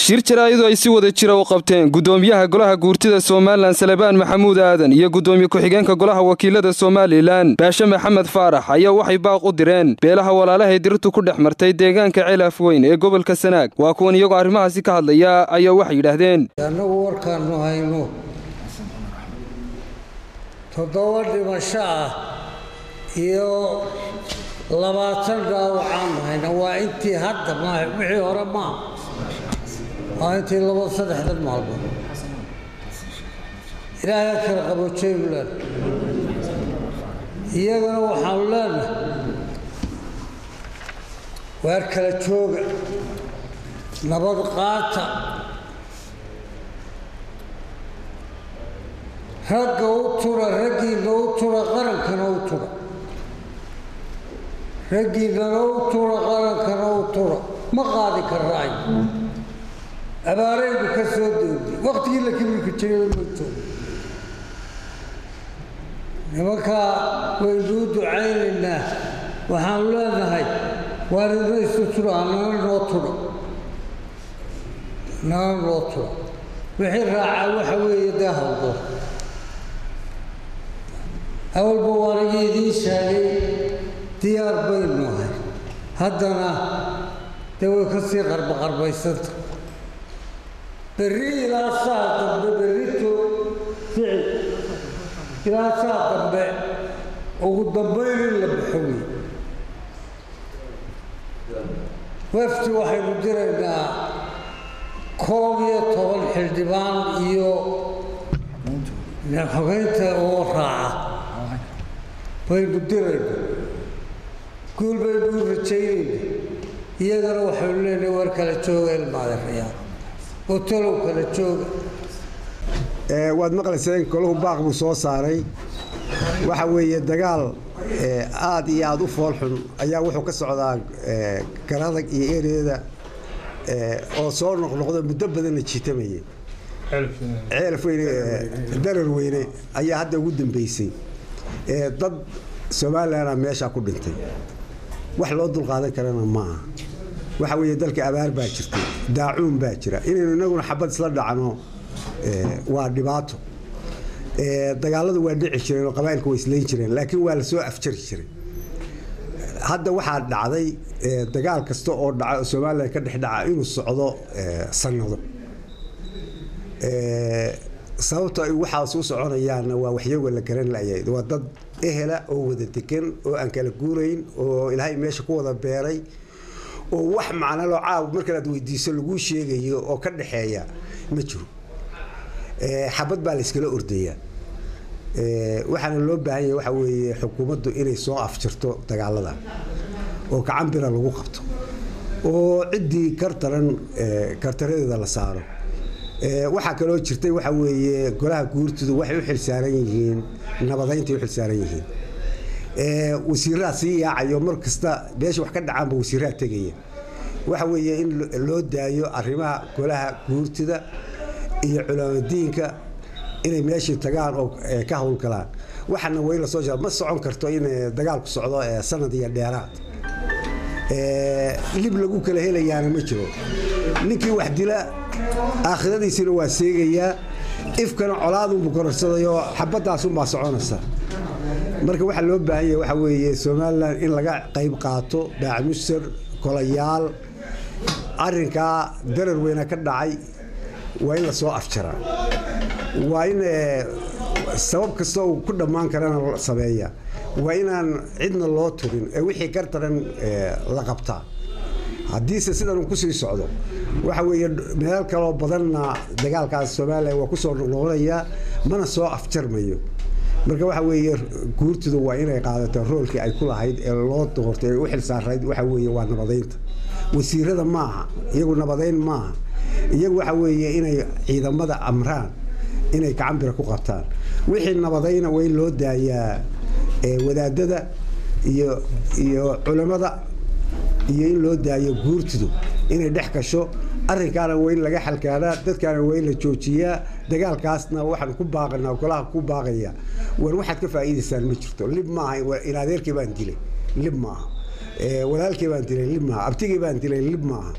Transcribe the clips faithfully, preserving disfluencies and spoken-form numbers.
shir jaraa'id ay si wada jira u qabteen gudoomiyaha golaha guurtida Soomaaliland Salebaan Maxamuud Aadan iyo gudoomiye ku-xigeenka golaha wakiilada Soomaaliland Baasha Maxamed Faarax ayaa waxay baaq u direen beelaha walaalaha dirtu ku dhaxmartay deegaanka Cilaaf Weyn ee gobolka Sanaag waa kuwan iyagoo arrimahaasi ka hadlaya ayaa waxay yiraahdeen anagu warkaanu hayno toddoba dhimasho ah iyo labaatan dhaawacaan hayna waa intii hadda ma wixii hore ma أنتي الله صدق هذا المعلم. إلى آخر قبل شيء ولا. يجنا وحولنا. وأركل الشوق. نبض قاطع. رجع وطرة رجع وطرة غرق كنا وطرة. رجع وطرة غرق كنا وطرة. ما قاعد كراي. أبارين بكسود وقت يلا كم يكتشف الموتون نبكى ويجود عيننا وحاولنا هاي وارد يستطيع أن نطر نطر وحين راعى وحوي يداه أول بوارجي دي شالي ديار بيننا هاي هدنا توي كسي غرب غرب يسد بري لا صادق بريتو فعل لا صادق ب وقدبين اللي بحوي وفت واحد مديرنا كومية طول حلدبان إيو نحويته وراعة وين مديرنا كل بيقول رجعين يقدروا حولين وركلة شوق المعرفيات وتلو كلا جوج waad maqlayseen koluhu baaq buu soo saaray waxa weeye dagaal aad iyo aad u fool xun ayaa wuxuu ka socdaa garadag iyo eereeda oo soo noqnoqdo muddo badan la jiitamayay Cilaaf Weyn darar weyne ayaa hadda ugu dambeysay dad Soomaaliland meesha ku dhintay wax loo dul qaadan karana ma aha waxa weeye dalka abaar baa jirtay daacuun baa jira inaynu inaguna xabad isla dhacno waa dhibaato dagaaladu waa dhici jireen oo qabaylku way isleyn jireen laakiin waa la soo afjari jiray hadda waxaa dhacday dagaal kasta oo dhaca Soomaaliland ka dhex dhaca inuu socdo sanado sababta ay waxa soo soconayaan waa waxyaabo la garan laayay waa dad ehela oo wada degan oo aan kala guurayn oo Ilaahay meesha ku wada beeray oo wax macna loo caab marka la weydiiso lagu sheegayo oo ka dhaxeeya ma jiro ee xabad baa la iskala ordaya ee waxana loo baahan yahay waxa weeye xukuumaddu inay soo afjirto dagaalada oo gacanbira lagu qabto oo cidii kartaran ee kartareeda la saaro ee waxa kale oo jirtay waxa weeye golaha guurtidu waxay u xilsaaran yihiin nabadeynta u xilsaaran yihiin ee wasiirraasi yaacayo markasta beesha wax ka dhacaan wasiirra tagaya waxa weeye in loo daayo arrimaha golaha guurtida iyo culimadiinka inay meeshii tagaan oo ka hawl galaan waxana way la soo jeedaa ma socon karto in dagaal ku socdo sanad iyo dheeraad ee lib lagu kala helayaana ma jiro ninkii wax dila aakhiradiisina waa seegaya ifkana colaad uu korarsadayo xabadaas u ma soconaysa marka waxa loo baahan yahay waxa weeye Soomaaliland in laga qayb qaato baamusir kolayaal arinka darar weyn ka dhacay waa in la soo afjara waa in sabab kasta uu ku dhamaan karana sameeya waa inaan cidna loo turin ee wixii kartaran la qabtaa haddii sidan ku sii socdo waxa weeye meel kale oo badanna dagaalkaas Soomaaliland waa ku soo noqonaya mana soo afjarmayo marka waxa weeye guurtidu waa inay qaadato roolkii ay ku lahayd ee loo doortay u xil saarayd waxa weeye waa nabadeynta wasiirada maaha iyagu nabadeyn maaha iyagu waxa weeye inay ciidamada amraan inay gacanbira ku qabtaan wixii nabadeyna way loo daayaa ee wadaadada iyo iyo culimada iyo in loo daayo guurtidu inay dhex gasho arrinkaana weyn laga xalkaana dadkaana weyn la joojiyaa dagaalkaasna waxaan ku baaqnaa golaha ku baaqaya war waxaad ka faa'iideysaan ma jirto lib maaha in adeerkii baan dilay lib maaha ee walaalkii baan dilay lib maaha abtigii baan dilay lib maaha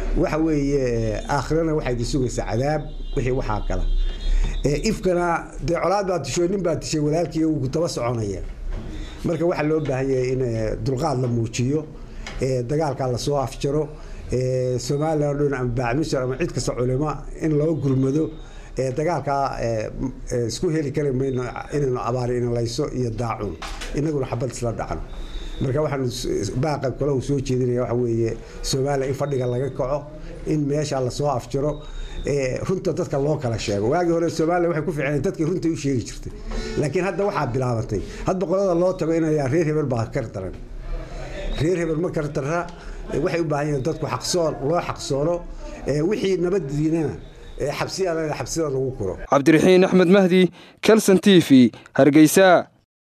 waxa weeye aakhirana waxay idin sugaysaa cadaab wixii waxaa kala ifkana dee colaad baa dishay nin baa dishay walaalkii uu daba soconaya marka waxa loo baahan yahay in dulqaad la muujiyo dagaalka la soo afjaro Soomaaliland oo aan baacmiso ama cid kasta culimo in loo gurmado dagaalka isku heli kara mayno inaynu abaar in layso iyo daacun inaguna xabad isla dhacan marka waxaan baaqa kale u soo jeedinaya waxa weeye Soomaaliland in fadhiga laga kaco in meesha la soo afjaro runta dadka loo kala sheego waagi hore Soomaaliland waxay ku fiicnay dadkii runta u sheegi jirtay laakiin hadda waxa bilaabatay hadba qolada loo tago inay reer hebel baa ka daran reer hebel ma kartara waxay u baahan yihiin dadku xaqsoon loo xaqsoono wixii nabadiina xabsiyada xabsiyada lagu koro Cabdiraxiin Axmed Mahdi Kalsan T V Hargeysa.